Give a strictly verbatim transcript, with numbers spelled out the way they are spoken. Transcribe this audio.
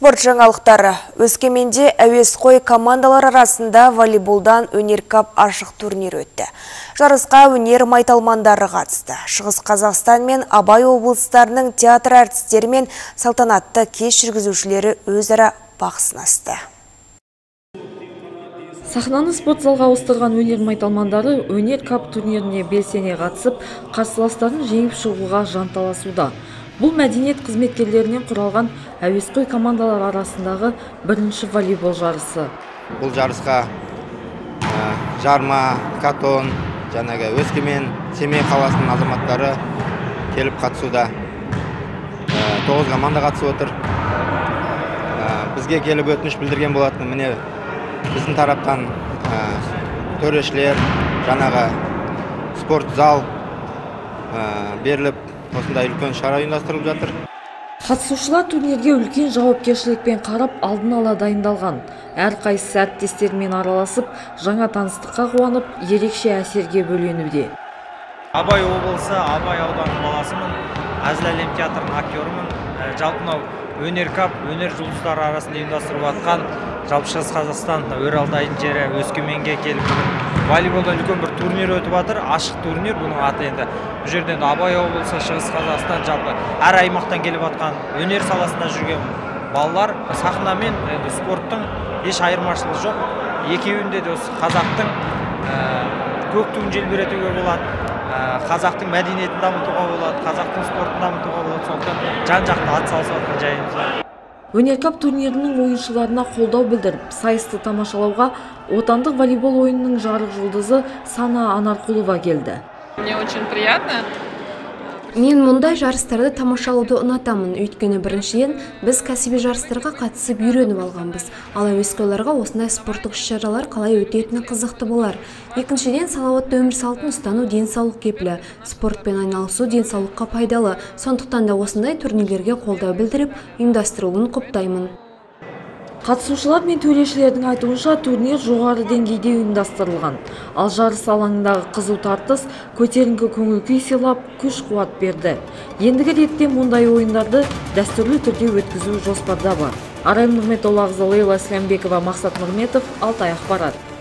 Спорт жаңалықтары. Өскеменде әуесқой командалар арасында волейболдан өнеркап ашық турнир өтті. Жарысқа өнер майталмандары қатысты. Шығыс Қазақстан мен Абай облыстарының театр әртістері мен салтанатты кеш жүргізушілері өзара бақ сынасты. Сахнаны спортзалға ауыстырған өнер майталмандары өнеркап турниріне белсене қатысып, қарсыластарын жеңіп шығуға жанталасуда. Бұл мәдениет қызметкерлерінен құралған әуесқой командалар арасындағы бірінші волейбол жарысы. Бұл жарысқа ә, Жарма, Катон, жаңағы Өскемен, Семей қаласының азаматтары келіп қатысуда. Ә, тоғыз команда қатысып отыр. Ә, бізге келіп өтініш білдірген болатын. Міне біздің тараптан ә, төрешілер, жаңағы спорт зал ә, беріліп, осындай үлкен шара ұйымдастырылып жатыр. Қатысушылар турнирге үлкен жауапкершілікпен қарап алдын ала дайындалған. Әрқайсысы әріптестерімен араласып, жаңа таныстыққа қуанып, ерекше әсерге бөленуде. Абай облысы, Абай ауданының баласымын, Әзіл әлем театрының актерімін. Жалпы мынау өнеркап, өнер жұлдыздары арасында ұйымдастырып жатқан жалпы Шығыс Қазақстан Өралдайын жері Өскеменге келіп волейболдан үлкен бір турнир өтіп жатыр. Ашық турнир, бұның аты енді. Бұл жерден Абай облысы, Шығыс Қазақстан жалпы әр аймақтан келіп жатқан өнер саласында жүрген балалар сахна мен спорттың еш айырмашылығы жоқ. Екеуінде де осы қазақтың көк туын желбіретуге болады. Қазақтың мәдениетін дамытуға болады, қазақтың спортын дамытуға болады. Сондықтан жан-жақты атсалысып жатқан жайымыз бар. Өнеркап турнирінің ойыншыларына қолдау білдіріп, сайысты тамашалауға отандық волейбол ойынының жарық жұлдызы Сана Анарқұлова келді. Мне очень приятно. Мен мұндай жарыстарды тамашалауды ұнатамын, өйткені біріншіден біз кәсіби жарыстарға қатысып үйреніп алғанбыз. Ал әуесқойларға осындай спорттық іс-шаралар қалай өтетіні қызықты болар. Екіншіден, салауатты өмір салтын ұстану денсаулық кепілі, спортпен айналысу денсаулыққа пайдалы. Сондықтан да осындай турнирлерге қолдау білдіріп, ұйымдастырылуын құптаймын. Қатысушылар мен төрешілердің айтуынша турнир жоғары деңгейде ұйымдастырылған. Ал жарыс алаңындағы қызу тартыс көтеріңкі көңіл-күй сыйлап, күш-қуат берді. Ендігі ретте мұндай ойындарды дәстүрлі түрде өткізу жоспарда бар. Арай Нұрметоллақызы, Лейла Слямбекова, Мақсат Нұрметов, Алтай ақпарат.